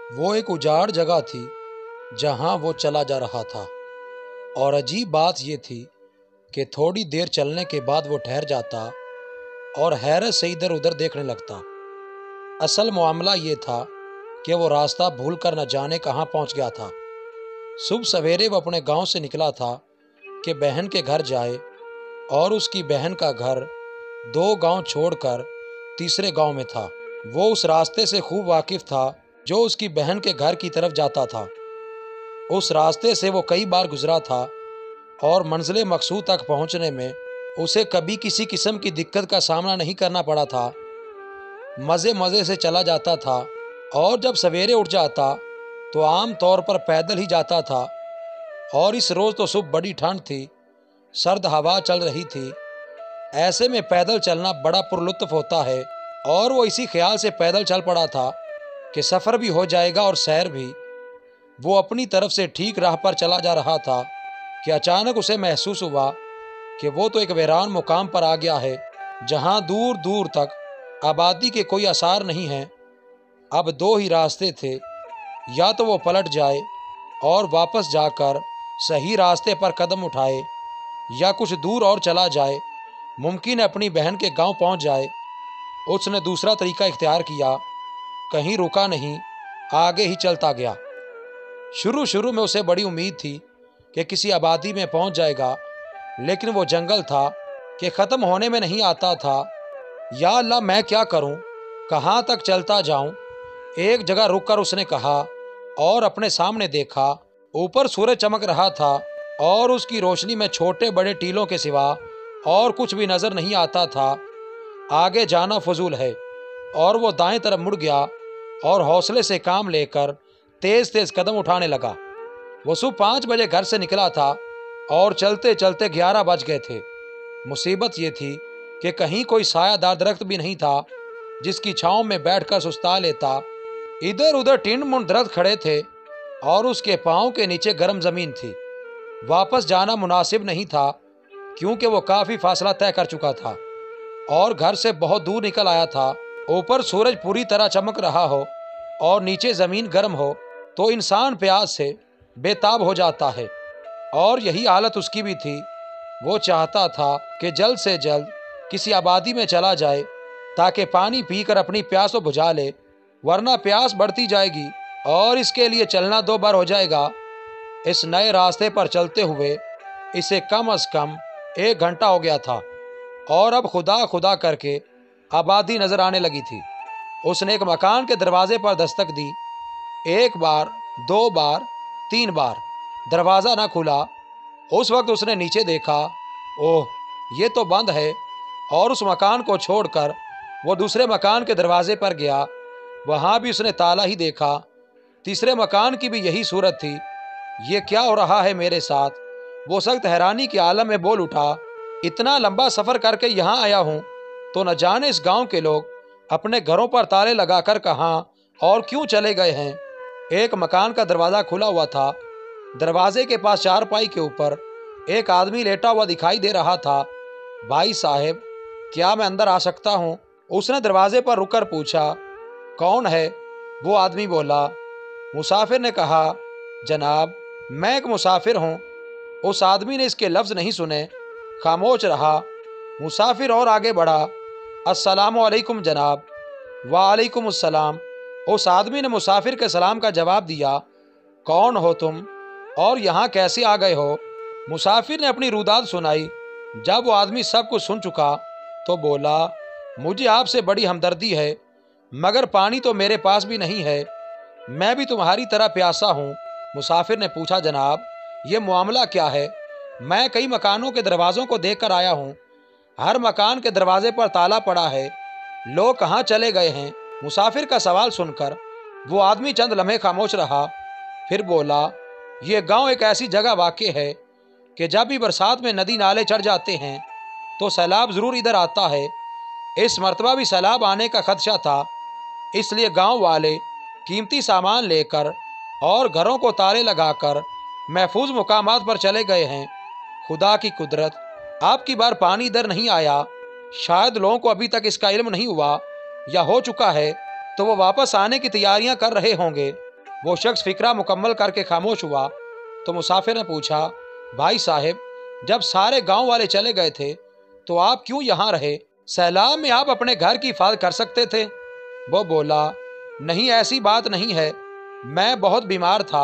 वो एक उजाड़ जगह थी जहां वो चला जा रहा था, और अजीब बात ये थी कि थोड़ी देर चलने के बाद वो ठहर जाता और हैरत से इधर उधर देखने लगता। असल मामला ये था कि वो रास्ता भूल कर न जाने कहाँ पहुंच गया था। सुबह सवेरे वो अपने गांव से निकला था कि बहन के घर जाए, और उसकी बहन का घर 2 गांव छोड़कर तीसरे गांव में था। वो उस रास्ते से खूब वाकिफ था जो उसकी बहन के घर की तरफ जाता था। उस रास्ते से वो कई बार गुजरा था और मंजिल मकसूद तक पहुंचने में उसे कभी किसी किस्म की दिक्कत का सामना नहीं करना पड़ा था। मज़े मज़े से चला जाता था, और जब सवेरे उठ जाता तो आम तौर पर पैदल ही जाता था। और इस रोज़ तो सुबह बड़ी ठंड थी, सर्द हवा चल रही थी। ऐसे में पैदल चलना बड़ा पुरलुत्फ होता है, और वो इसी ख्याल से पैदल चल पड़ा था कि सफ़र भी हो जाएगा और सैर भी। वो अपनी तरफ से ठीक राह पर चला जा रहा था कि अचानक उसे महसूस हुआ कि वो तो एक वीरान मुकाम पर आ गया है, जहां दूर दूर तक आबादी के कोई आसार नहीं हैं। अब 2 ही रास्ते थे, या तो वो पलट जाए और वापस जाकर सही रास्ते पर कदम उठाए, या कुछ दूर और चला जाए, मुमकिन है अपनी बहन के गांव पहुंच जाए। उसने दूसरा तरीका इख्तियार किया, कहीं रुका नहीं, आगे ही चलता गया। शुरू शुरू में उसे बड़ी उम्मीद थी कि किसी आबादी में पहुंच जाएगा, लेकिन वो जंगल था कि ख़त्म होने में नहीं आता था। या अल्लाह, मैं क्या करूं, कहाँ तक चलता जाऊं। एक जगह रुककर उसने कहा और अपने सामने देखा। ऊपर सूरज चमक रहा था और उसकी रोशनी में छोटे बड़े टीलों के सिवा और कुछ भी नज़र नहीं आता था। आगे जाना फजूल है। और वो दाएं तरफ मुड़ गया और हौसले से काम लेकर तेज तेज कदम उठाने लगा। वो सुबह 5 बजे घर से निकला था और चलते चलते 11 बज गए थे। मुसीबत ये थी कि कहीं कोई सायादार दरख्त भी नहीं था जिसकी छांव में बैठकर सुस्ता लेता। इधर उधर टिंड मुंड दरख्त खड़े थे और उसके पांव के नीचे गर्म जमीन थी। वापस जाना मुनासिब नहीं था, क्योंकि वो काफी फासला तय कर चुका था और घर से बहुत दूर निकल आया था। ऊपर सूरज पूरी तरह चमक रहा हो और नीचे जमीन गर्म हो तो इंसान प्यास से बेताब हो जाता है, और यही हालत उसकी भी थी। वो चाहता था कि जल्द से जल्द किसी आबादी में चला जाए ताकि पानी पीकर अपनी प्यास को बुझा ले, वरना प्यास बढ़ती जाएगी और इसके लिए चलना 2 बार हो जाएगा। इस नए रास्ते पर चलते हुए इसे कम से कम 1 घंटा हो गया था, और अब खुदा खुदा करके आबादी नजर आने लगी थी। उसने एक मकान के दरवाजे पर दस्तक दी। 1 बार, 2 बार, 3 बार दरवाज़ा ना खुला। उस वक्त उसने नीचे देखा। ओह, ये तो बंद है। और उस मकान को छोड़कर वो दूसरे मकान के दरवाजे पर गया। वहाँ भी उसने ताला ही देखा। तीसरे मकान की भी यही सूरत थी। ये क्या हो रहा है मेरे साथ? वो सख्त हैरानी के आलम में बोल उठा, इतना लंबा सफ़र करके यहाँ आया हूँ, तो न जाने इस गांव के लोग अपने घरों पर ताले लगाकर कहाँ और क्यों चले गए हैं। एक मकान का दरवाज़ा खुला हुआ था। दरवाजे के पास चारपाई के ऊपर एक आदमी लेटा हुआ दिखाई दे रहा था। भाई साहब, क्या मैं अंदर आ सकता हूँ? उसने दरवाजे पर रुककर पूछा। कौन है? वो आदमी बोला। मुसाफिर ने कहा, जनाब, मैं एक मुसाफिर हूँ। उस आदमी ने इसके लफ्ज़ नहीं सुने, खामोश रहा। मुसाफिर और आगे बढ़ा। अस्सलामु अलैकुम जनाब। वालेकुम अस्सलाम। उस आदमी ने मुसाफिर के सलाम का जवाब दिया। कौन हो तुम और यहाँ कैसे आ गए हो? मुसाफिर ने अपनी रुदात सुनाई। जब वो आदमी सब कुछ सुन चुका तो बोला, मुझे आपसे बड़ी हमदर्दी है, मगर पानी तो मेरे पास भी नहीं है। मैं भी तुम्हारी तरह प्यासा हूँ। मुसाफिर ने पूछा, जनाब, ये मामला क्या है? मैं कई मकानों के दरवाज़ों को देख कर आया हूँ। हर मकान के दरवाजे पर ताला पड़ा है। लोग कहाँ चले गए हैं? मुसाफिर का सवाल सुनकर वो आदमी चंद लम्हे खामोश रहा, फिर बोला, ये गांव एक ऐसी जगह वाक़ है कि जब भी बरसात में नदी नाले चढ़ जाते हैं तो सैलाब ज़रूर इधर आता है। इस मरतबा भी सैलाब आने का खदशा था, इसलिए गांव वाले कीमती सामान लेकर और घरों को ताले लगाकर महफूज मुकामात पर चले गए हैं। खुदा की कुदरत, आपकी बार पानी इधर नहीं आया। शायद लोगों को अभी तक इसका इल्म नहीं हुआ, या हो चुका है तो वो वापस आने की तैयारियां कर रहे होंगे। वो शख्स फिक्रा मुकम्मल करके खामोश हुआ तो मुसाफिर ने पूछा, भाई साहब, जब सारे गांव वाले चले गए थे तो आप क्यों यहाँ रहे? सैलाब में आप अपने घर की हिफाजत कर सकते थे। वो बोला, नहीं, ऐसी बात नहीं है, मैं बहुत बीमार था,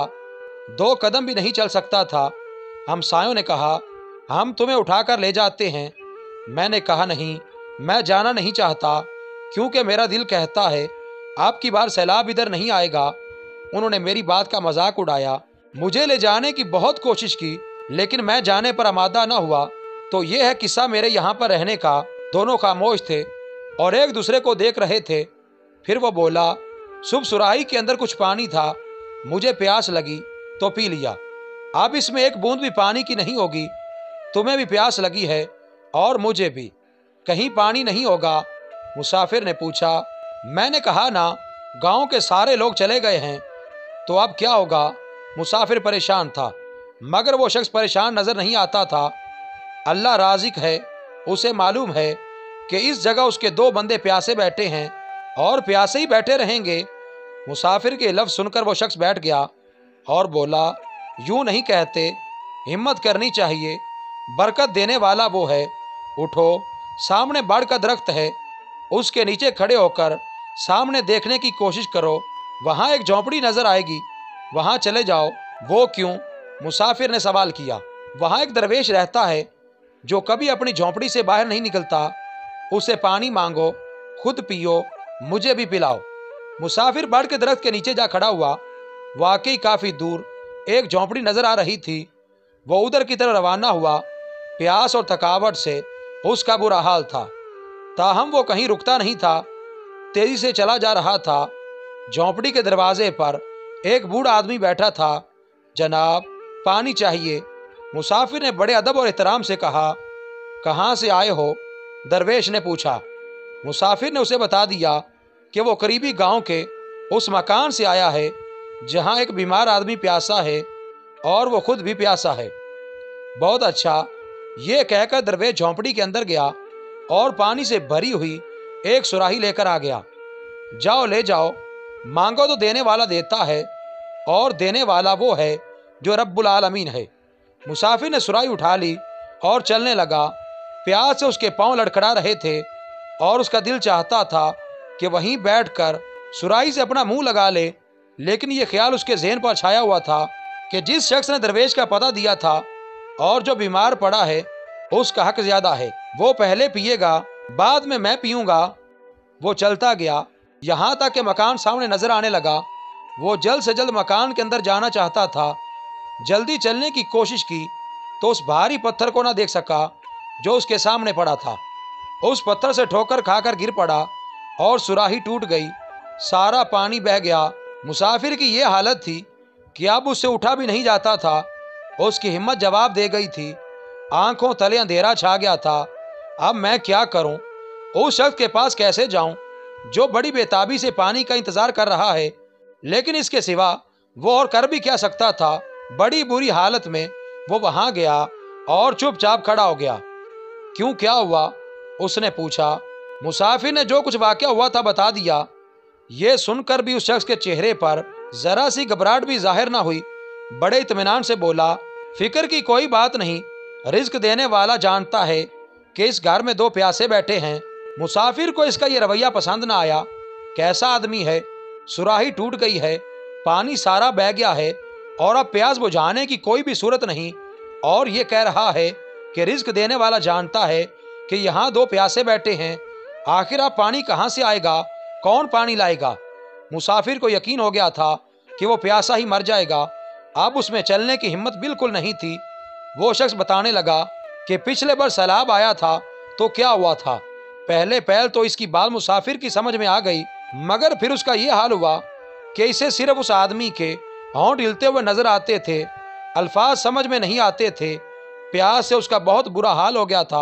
2 कदम भी नहीं चल सकता था। हमसायों ने कहा, हम तुम्हें उठाकर ले जाते हैं। मैंने कहा, नहीं, मैं जाना नहीं चाहता, क्योंकि मेरा दिल कहता है अब की बार सैलाब इधर नहीं आएगा। उन्होंने मेरी बात का मजाक उड़ाया, मुझे ले जाने की बहुत कोशिश की, लेकिन मैं जाने पर आमादा न हुआ। तो ये है किस्सा मेरे यहाँ पर रहने का। दोनों खामोश थे और एक दूसरे को देख रहे थे। फिर वो बोला, सुबह सुराही के अंदर कुछ पानी था, मुझे प्यास लगी तो पी लिया। अब इसमें एक बूंद भी पानी की नहीं होगी। तुम्हें भी प्यास लगी है और मुझे भी, कहीं पानी नहीं होगा? मुसाफिर ने पूछा। मैंने कहा ना, गांव के सारे लोग चले गए हैं, तो अब क्या होगा? मुसाफिर परेशान था, मगर वो शख्स परेशान नजर नहीं आता था। अल्लाह राज़िक है, उसे मालूम है कि इस जगह उसके 2 बंदे प्यासे बैठे हैं और प्यासे ही बैठे रहेंगे। मुसाफिर के लफ्ज़ सुनकर वो शख्स बैठ गया और बोला, यूं नहीं कहते, हिम्मत करनी चाहिए, बरकत देने वाला वो है। उठो, सामने बड़ का दरख्त है, उसके नीचे खड़े होकर सामने देखने की कोशिश करो, वहाँ एक झोंपड़ी नजर आएगी, वहाँ चले जाओ। वो क्यों? मुसाफिर ने सवाल किया। वहाँ एक दरवेश रहता है जो कभी अपनी झोंपड़ी से बाहर नहीं निकलता, उसे पानी मांगो, खुद पियो, मुझे भी पिलाओ। मुसाफिर बड़ के दरख्त के नीचे जा खड़ा हुआ। वाकई काफी दूर एक झोंपड़ी नजर आ रही थी। वो उधर की तरफ रवाना हुआ। प्यास और थकावट से उसका बुरा हाल था, ताहम वो कहीं रुकता नहीं था, तेजी से चला जा रहा था। झोंपड़ी के दरवाजे पर एक बूढ़ा आदमी बैठा था। जनाब, पानी चाहिए। मुसाफिर ने बड़े अदब और एहतराम से कहा। कहाँ से आए हो? दरवेश ने पूछा। मुसाफिर ने उसे बता दिया कि वो करीबी गांव के उस मकान से आया है जहां एक बीमार आदमी प्यासा है और वो खुद भी प्यासा है। बहुत अच्छा, ये कहकर दरवेश झोंपड़ी के अंदर गया और पानी से भरी हुई एक सुराही लेकर आ गया। जाओ, ले जाओ, मांगो तो देने वाला देता है, और देने वाला वो है जो रब्बुल आलमीन है। मुसाफिर ने सुराही उठा ली और चलने लगा। प्यास से उसके पांव लड़खड़ा रहे थे और उसका दिल चाहता था कि वहीं बैठकर सुराही से अपना मुंह लगा ले, लेकिन ये ख्याल उसके ज़हन पर छाया हुआ था कि जिस शख्स ने दरवेश का पता दिया था और जो बीमार पड़ा है, उसका हक ज्यादा है। वो पहले पिएगा, बाद में मैं पीऊंगा। वो चलता गया, यहाँ तक कि मकान सामने नजर आने लगा। वो जल्द से जल्द मकान के अंदर जाना चाहता था। जल्दी चलने की कोशिश की तो उस भारी पत्थर को ना देख सका जो उसके सामने पड़ा था। उस पत्थर से ठोकर खाकर गिर पड़ा और सुराही टूट गई। सारा पानी बह गया। मुसाफिर की ये हालत थी कि अब उससे उठा भी नहीं जाता था। उसकी हिम्मत जवाब दे गई थी। आंखों तले अंधेरा छा गया था। अब मैं क्या करूं? उस शख्स के पास कैसे जाऊं जो बड़ी बेताबी से पानी का इंतजार कर रहा है? लेकिन इसके सिवा वो और कर भी क्या सकता था? बड़ी बुरी हालत में वो वहां गया और चुपचाप खड़ा हो गया। क्यों, क्या हुआ? उसने पूछा। मुसाफिर ने जो कुछ वाकया हुआ था बता दिया। ये सुनकर भी उस शख्स के चेहरे पर जरा सी घबराहट भी जाहिर ना हुई। बड़े इत्मीनान से बोला, फिक्र की कोई बात नहीं, रिज्क देने वाला जानता है कि इस घर में 2 प्यासे बैठे हैं। मुसाफिर को इसका ये रवैया पसंद ना आया। कैसा आदमी है? सुराही टूट गई है, पानी सारा बह गया है और अब प्यास बुझाने की कोई भी सूरत नहीं, और ये कह रहा है कि रिज्क देने वाला जानता है कि यहाँ 2 प्यासे बैठे हैं। आखिर अब पानी कहाँ से आएगा? कौन पानी लाएगा? मुसाफिर को यकीन हो गया था कि वो प्यासा ही मर जाएगा। अब उसमें चलने की हिम्मत बिल्कुल नहीं थी। वो शख्स बताने लगा कि पिछले बार सैलाब आया था तो क्या हुआ था। पहले पहल तो इसकी बात मुसाफिर की समझ में आ गई, मगर फिर उसका ये हाल हुआ कि इसे सिर्फ उस आदमी के होंठ हिलते हुए नजर आते थे, अल्फाज समझ में नहीं आते थे। प्यास से उसका बहुत बुरा हाल हो गया था।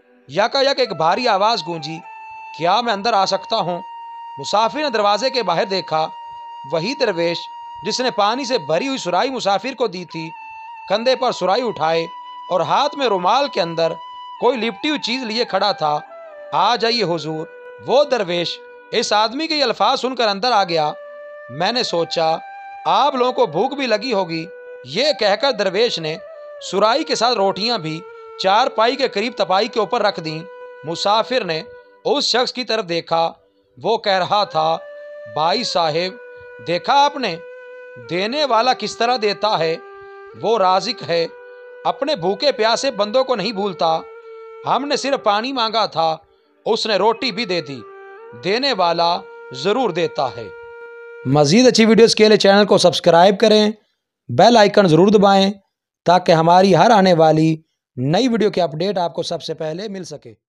यकायक एक भारी आवाज गूंजी, क्या मैं अंदर आ सकता हूँ? मुसाफिर ने दरवाजे के बाहर देखा। वही दरवेश जिसने पानी से भरी हुई सुराही मुसाफिर को दी थी, कंधे पर सुराही उठाए और हाथ में रुमाल के अंदर कोई लिपटी हुई चीज लिए खड़ा था। आ जाइए हुजूर। वो दरवेश इस आदमी के ये अल्फाज सुनकर अंदर आ गया। मैंने सोचा آپ لوگوں کو بھوک بھی لگی ہوگی۔ یہ کہہ کر درویش نے سرائی کے ساتھ روٹیاں بھی چارپائی کے قریب تپائی کے اوپر رکھ دیں۔ مسافر نے اس شخص کی طرف دیکھا، وہ کہہ رہا تھا، بھائی صاحب دیکھا آپ نے، دینے والا کس طرح دیتا ہے، وہ رازق ہے، اپنے بھوکے پیاسے بندوں کو نہیں بھولتا۔ ہم نے صرف پانی مانگا تھا، اس نے روٹی بھی دے دی، دینے والا ضرور دیتا ہے۔ مزید اچھی ویڈیوز کے لیے چینل کو سبسکرائب کریں، بیل آئیکن ضرور دبائیں تاکہ ہماری ہر آنے والی نئی ویڈیو کی اپڈیٹ آپ کو سب سے پہلے مل سکے۔